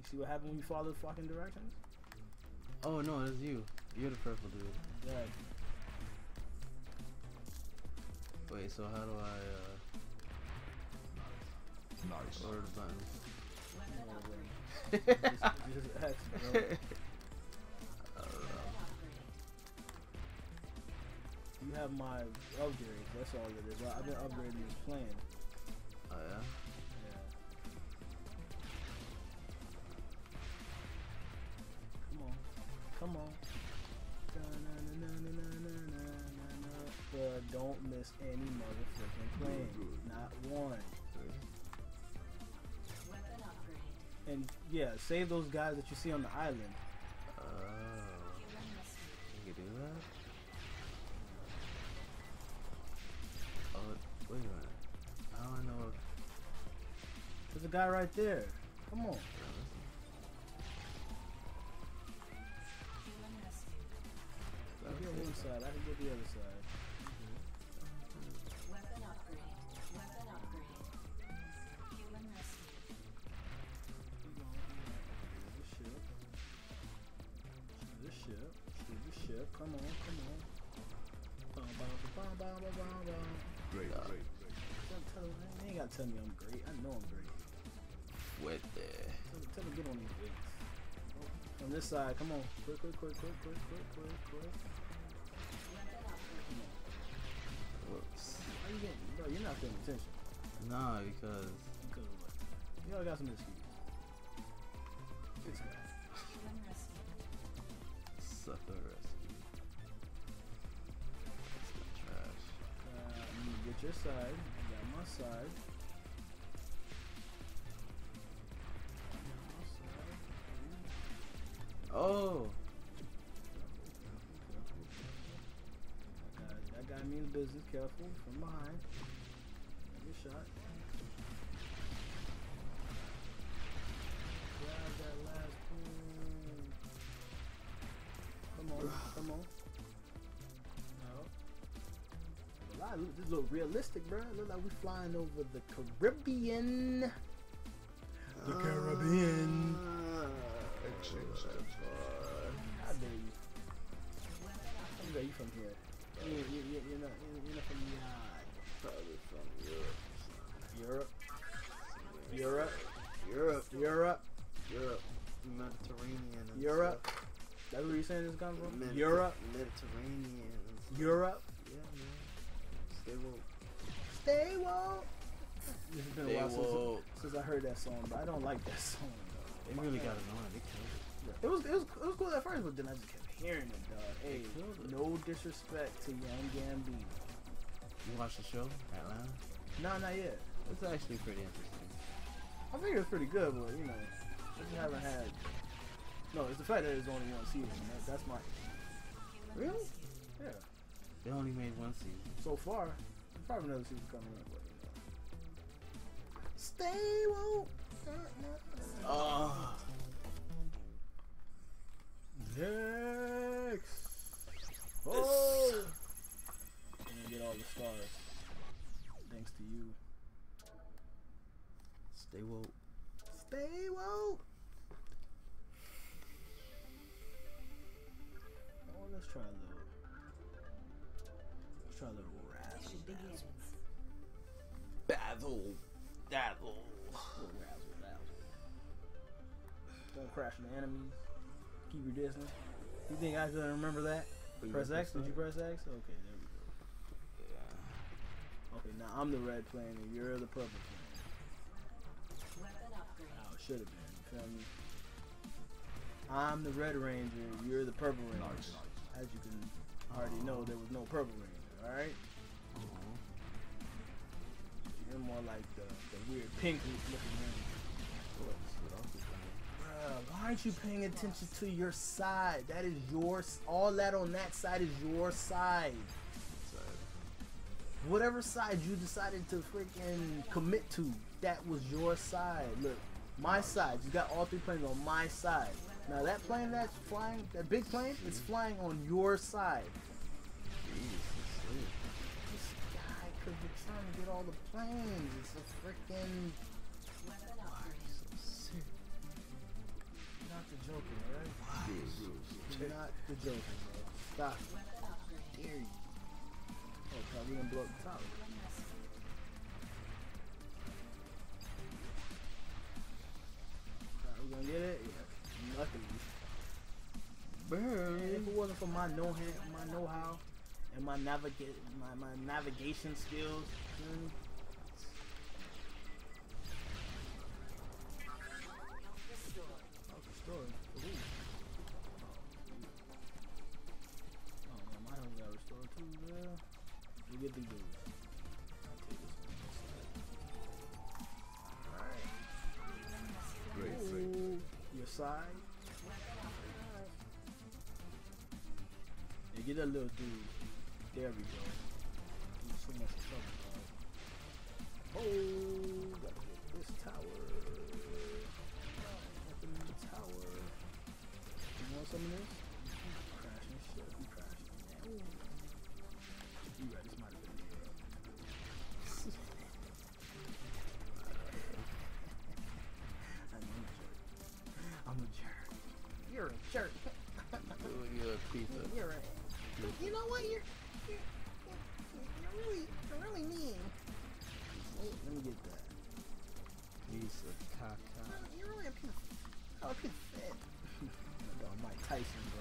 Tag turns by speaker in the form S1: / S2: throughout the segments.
S1: see what happened when you follow the fucking directions?
S2: Oh no, it's you. You're the purple dude.
S1: Exactly.
S2: Wait, so how do I
S3: Nice.
S2: order the buttons?
S1: Just X, bro.
S2: I don't know.
S1: You have my upgrades. That's all it is. I've been upgrading this plan.
S2: Oh yeah?
S1: Yeah. Come on. Come on. But don't miss any motherfucking plan. Not one. And yeah, save those guys that you see on the island.
S2: Oh. You can do that? Oh, wait a minute. I don't know if...
S1: There's a guy right there. Come on. I can get one side. I can get the other side.
S4: Weapon upgrade. Weapon upgrade. Human rescue.
S1: The ship. Shoot the ship. Come on, come on. Bum, bum, bum, bum, bum, bum, bum.
S3: Great, great, great.
S1: You ain't gotta tell me I'm great. I know I'm great.
S2: With the...
S1: Tell me get on these weights. On this side, come on. Quick, quick, quick, quick, quick, quick, quick, quick. Come on.
S2: Whoops.
S1: How you getting? Bro, you're not paying attention.
S2: Nah, because...
S1: Because of what? You all got some excuse. This guy.
S4: Human rescue.
S2: Sucker rescue. That's not trash.
S1: You get your side. You got my side.
S2: Oh!
S1: That guy means business. Careful from behind. Good shot. Grab that last point. Come on, come on. No. This look realistic, bro. It look like we flying over the Caribbean. The Caribbean.
S3: Excellent.
S1: How dare you? How dare you from here? You're not from the
S2: Probably from Europe.
S1: Europe.
S2: Europe.
S1: Europe.
S2: Europe. Mediterranean. And
S1: Europe.
S2: stuff.
S1: That's where you're saying this comes from?
S2: Mediter-
S1: Europe.
S2: Mediterranean. And stuff.
S1: Europe.
S2: Yeah, man. Stay woke.
S1: Stay woke. It's been
S2: Stay
S1: a while
S2: woke.
S1: since I heard that song, but I don't like that song.
S2: They really got annoying. They killed it.
S1: It was cool at first, but then I just kept hearing it, dog. Hey, no disrespect to Young Gambino.
S2: You watched the show, Atlanta?
S1: No, not yet.
S2: It's actually pretty interesting.
S1: I think it's pretty good, but you know, I just haven't had. No, it's the fact that there's only one season. That's my.
S2: Really?
S1: Yeah.
S2: They only made one season.
S1: So far, there's probably another season coming up. But, you know. Stay woke.
S2: Oh.
S1: Next. Oh. I'm gonna get all the stars. Thanks to you.
S2: Stay woke.
S1: Stay woke. Oh, let's try a little. Let's try a little razzle.
S4: Mission begins.
S2: Battle. Battle.
S1: Little razzle dazzle. Don't crash into enemies. Keep your distance. You think I couldn't remember that?
S2: But you
S1: Press X?
S2: press
S1: Did you
S2: that?
S1: press X? Okay, there we go.
S2: Yeah.
S1: Okay, now I'm the red plane and you're the purple plane.
S4: Weapon upgrade.
S1: How it should have been. You feel me? I'm the red ranger. You're the purple ranger.
S3: Nice.
S1: As you can already know, there was no purple ranger. All right. You're more like the weird pink looking ranger. Bruh, why aren't you paying attention to your side? That is yours. All that on that side is your side. Whatever side you decided to freaking commit to, that was your side. Look, my side. You got all three planes on my side. Now that plane that's flying, that big plane, is flying on your side. This guy, because we're trying to get all the planes. It's a freaking...
S4: Weapon upgrade.
S2: So sick.
S1: not the Joker, alright? You're not the Joker, bro. Stop it. I dare you. Oh, God, we gonna blow up the tower. We gonna get it? Yeah. Luckily.
S2: Burn.
S1: If it wasn't for my know-how and my navigation skills,
S4: Restored.
S1: oh, the story. Ooh. Oh, yeah, my health got restored too, bro. We get the goods. I'll take this one. Alright.
S3: Great, great.
S1: Ooh, your side. Yeah, get that little dude. There we go. He's so much trouble, dog. Oh, gotta get this tower. Open the tower. You want some of this? Crashing shit. We crashing. Ooh. You right, this might have been the I'm a jerk. You're a jerk.
S2: Doing your pizza.
S1: You're a. You know what? You're really mean. Oh, let me get that.
S2: Piece of caca.
S1: You're really a piece of shit. Dog Mike Tyson, bro.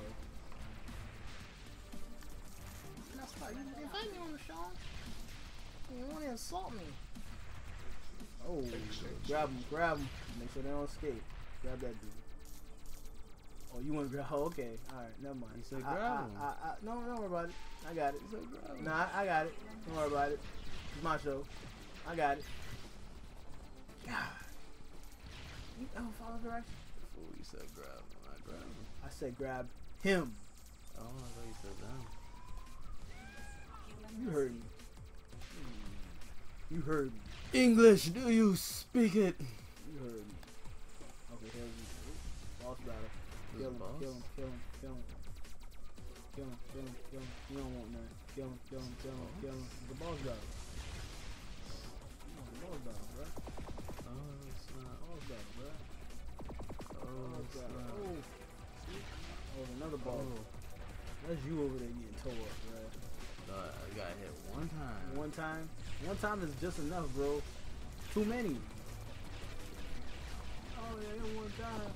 S1: That's why you invite me on the show. You want to insult me. Oh, grab him. Make sure they don't escape. Grab that dude. Oh, you want to grab? Oh, okay. All right, never mind.
S2: He said grab him.
S1: No, don't worry about it. I got it.
S2: He said grab him.
S1: Nah, I got it. Don't worry about it. It's my show. I got it. God. You ever follow directions?
S2: Before you said grab him, I grabbed him.
S1: I said grab him.
S2: Oh, I thought you said down.
S1: You heard me. You heard me.
S2: English, do you speak it?
S1: You heard me. Okay, here we go. Boss battle.
S2: Who's
S1: Kill
S2: the
S1: him,
S2: boss?
S1: kill him, kill him, kill him. Kill him, kill him, kill him. You don't want none. Kill him, kill him, kill him, kill him. It's the boss battle. It's the boss battle, bro.
S2: Oh, it's not.
S1: Boss battle, bro.
S2: Oh,
S1: Boss
S2: it's
S1: battle.
S2: not.
S1: Oh. Oh, another boss.
S2: Oh.
S1: That's you over there getting tore up, bro.
S2: I got hit one time.
S1: One time? One time is just enough, bro. Too many. Oh, yeah, that one time.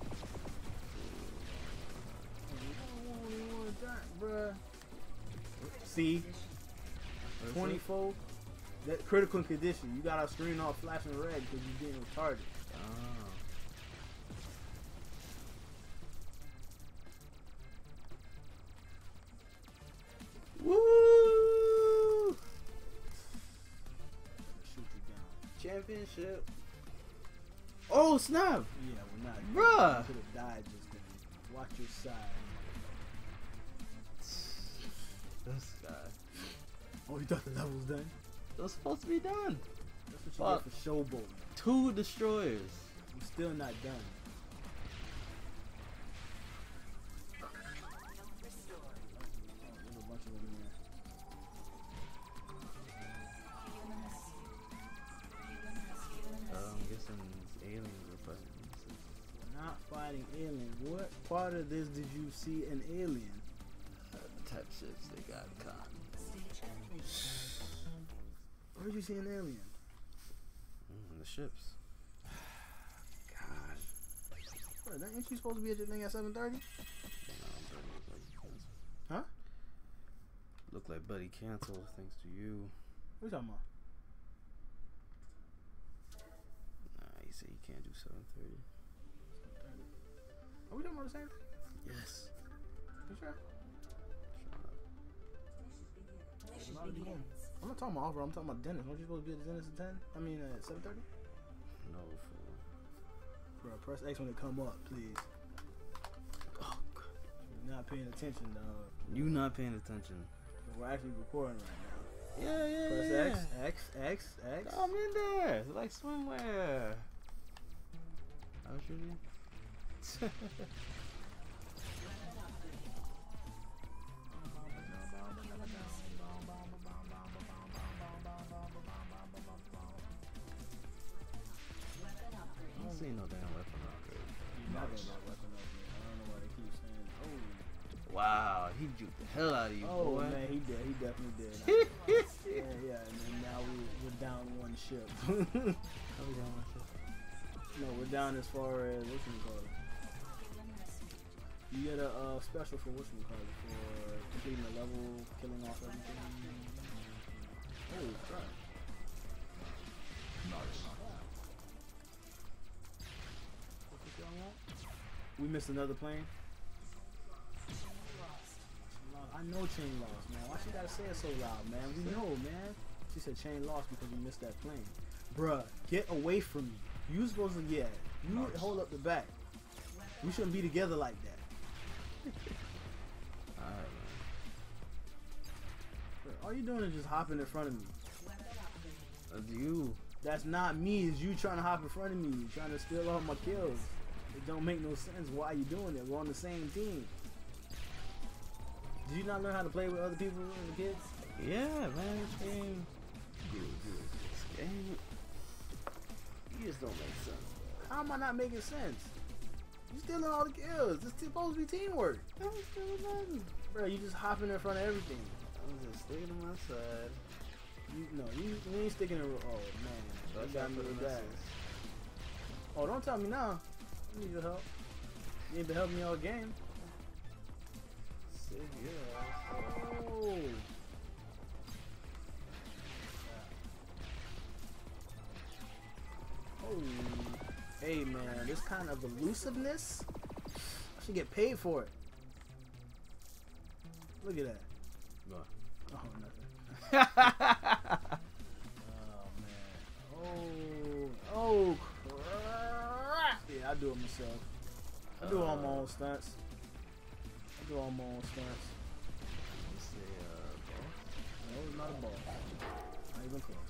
S1: Only one time, bruh. See?
S2: What's
S1: 24. That critical condition. You got our screen all flashing red because you're getting retarded.
S2: it? Oh.
S1: Woo! Shoot you down.
S2: Championship. Oh, snap.
S1: Yeah, we're not.
S2: Bruh.
S1: You could have died just then. Watch your side.
S2: This guy.
S1: Oh, you thought the level was done?
S2: It was supposed to be done.
S1: That's what you
S2: Fuck.
S1: get for showboating.
S2: 2 destroyers.
S1: We're still not done.
S4: Restored.
S1: Oh, there's a bunch of them in there.
S4: Human rescue. Human rescue.
S2: I'm guessing it's aliens are fighting.
S1: We're not fighting aliens. What part of this did you see an alien?
S2: Type ships they got caught.
S4: Stage complete.
S1: Where'd you see an alien?
S2: The ships.
S1: God. What, ain't you supposed to be at your thing at 7:30? Huh?
S2: Look like Buddy cancel thanks to you.
S1: What you talking about?
S2: Nah, he said he can't do 7:30.
S1: Are we talking about the same thing?
S2: Yes.
S1: You sure?
S2: Shut up.
S4: Mission
S1: Not again.
S4: begins.
S1: I'm not talking about offer. I'm talking about Dennis. Weren't you supposed to be at the Dennis at 10? I mean, at 7:30?
S2: No fool.
S1: Bro, press X when it come up, please.
S2: Oh, God.
S1: You're not paying attention, dog.
S2: You not paying attention.
S1: We're actually recording right now.
S2: Yeah.
S1: Press X.
S2: Come in there. It's like swimwear. How should you?
S4: Weapon upgrade.
S2: I don't see no damn weapon upgrade.
S1: You're not gonna get a weapon upgrade.
S2: he juked the hell out of you,
S1: Oh
S2: boy.
S1: man, he did. He definitely did. Yeah. And then now we're down one ship. No, we're down as far as what you call it. You get a special for what you call it for completing a level, killing off everything. Oh crap!
S3: Nice.
S1: We missed another plane. I know chain loss, man. Why she gotta say it so loud, man? We know, man. She said chain loss because we missed that plane. Bruh, get away from me. You supposed to you hold up the back. We shouldn't be together like that.
S2: Alright,
S1: Bruh, all you doing is just hopping in front of me.
S2: man. That's you.
S1: That's not me. It's you trying to hop in front of me, trying to steal all my kills. It don't make no sense. Why you doing it? We're on the same team. Did you not learn how to play with other people as a kid?
S2: Yeah, man. This game.
S3: Good.
S2: This game. You just don't make sense.
S1: How am I not making sense? You stealing all the kills. It's supposed to be teamwork.
S2: I was doing nothing.
S1: Bro, you just hopping in front of everything.
S2: I was just sticking to my side.
S1: You ain't sticking in. Oh man,
S2: So
S1: that got me
S2: for the
S1: with that.
S2: misses.
S1: Oh, don't tell me now. I need your help. You ain't been helping me all game.
S2: Sick, yeah.
S1: Oh. Oh. Hey man, this kind of elusiveness, I should get paid for it. Look at that.
S2: What?
S1: Oh, nothing. Oh crap! Yeah, I do it myself. I do all my own stunts.
S2: Let's see,
S1: No, it's not a ball. Not even close.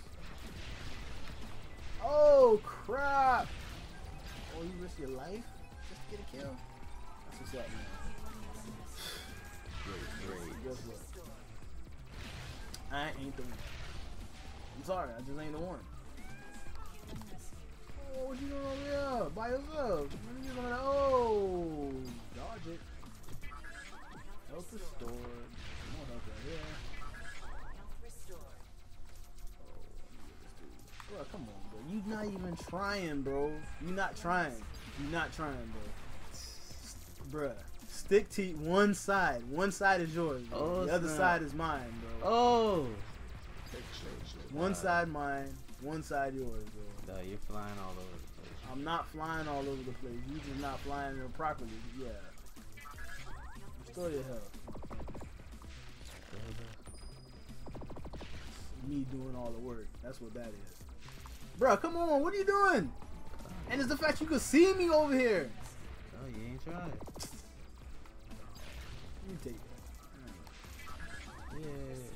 S1: Oh crap! Oh, you risk your life just to get a kill? That's what's up, man.
S3: Great.
S1: Guess what? I ain't the one. I'm sorry, I just ain't the one. Oh, what you doing over there? By yourself? What are you gonna dodge it. Health restored. More health right here.
S4: Health restored.
S1: Bro, come on, bro. You not even trying, bro. You not trying. You not trying, bro. Bruh. Stick to one side. One side is yours, bro.
S2: Oh,
S1: the other
S2: snap.
S1: side is mine, bro.
S2: Oh!
S3: Excellent.
S1: One side mine, one side yours, bro.
S2: No, you're flying all over the place.
S1: I'm not flying all over the place. You just not flying it properly. Yeah. Restore your health. Me doing all the work. That's what that is. Bruh, come on. What are you doing? And it's the fact you could see me over here.
S2: Oh, you ain't tried.
S1: You take that.
S2: Yeah.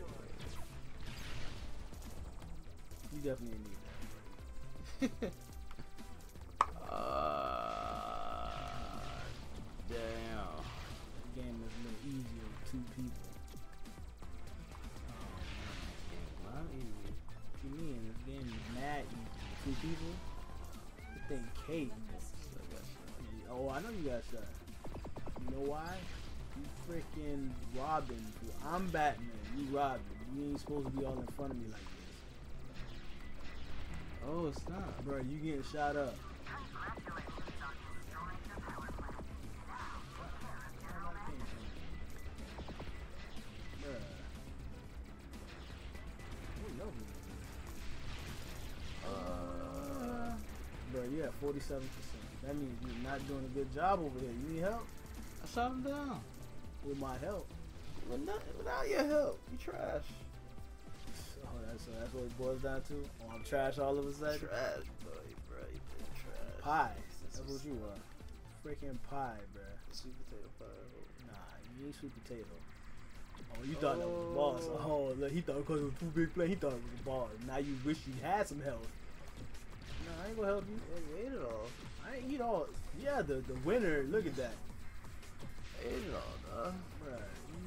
S1: You definitely need that.
S2: Damn.
S1: The game is a little easier with two people.
S2: Not easy.
S1: What you mean? This game is mad easy with two people. This thing cake. Oh, I know you got shot. You know why? You freaking Robin. I'm Batman. You Robin. You ain't supposed to be all in front of me like this.
S2: Oh, it's not.
S1: Bro, you getting shot up. Bro, you at 47%. That means you're not doing a good job over here. You need help?
S2: I shot him down.
S1: With my help.
S2: Without your help, you trash.
S1: Oh, that's what it boils down to? Oh, I'm trash all of a sudden?
S2: Trash, bro. You been trash.
S1: Pie. That's what you are. Freaking pie, bro.
S2: Sweet potato pie.
S1: Nah, you ain't sweet potato. Oh, you thought that was a boss. Oh, look, he thought because it was too big play, he thought it was a boss. Now you wish you had some health. No, I ain't gonna help you.
S2: You ate it all.
S1: I ain't eat all. Yeah, the winner, look at that.
S2: Ate it all, dog.
S1: Bruh,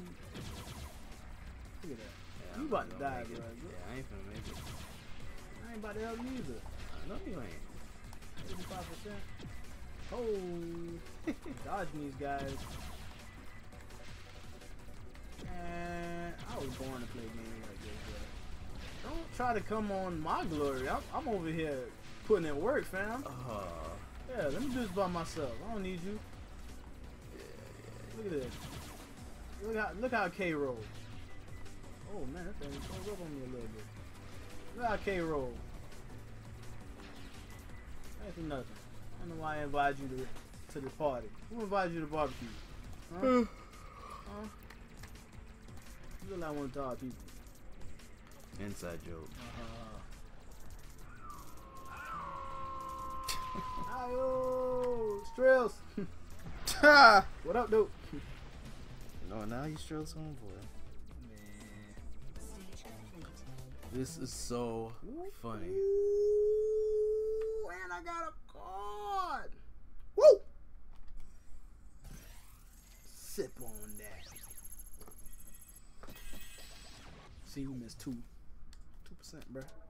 S1: look at that.
S2: Yeah,
S1: You
S2: I'm
S1: about to
S2: gonna
S1: die,
S2: make it.
S1: bro.
S2: Yeah, I ain't finna make it.
S1: I ain't about to help you either.
S2: I know you ain't.
S1: 85%. Oh, dodging these guys. I was born to play games like this, bro. Don't try to come on my glory. I'm over here putting in work, fam. Yeah, let me do this by myself. I don't need you. Look at this. Look how K rolled. Oh man, that thing comes up on me a little bit. Look how K rolled. That's nothing. I don't know why I invited you to the party. Who invited you to barbecue? Huh? Huh? You look like one of the tall people.
S2: Inside joke.
S1: Ayo, Strills. What up, dude?
S2: No, now you Strill's homeboy.
S4: Stage complete.
S2: This is so funny.
S1: Ooh, and I got a card. Woo! Sip on that. See, you missed 2%, bruh.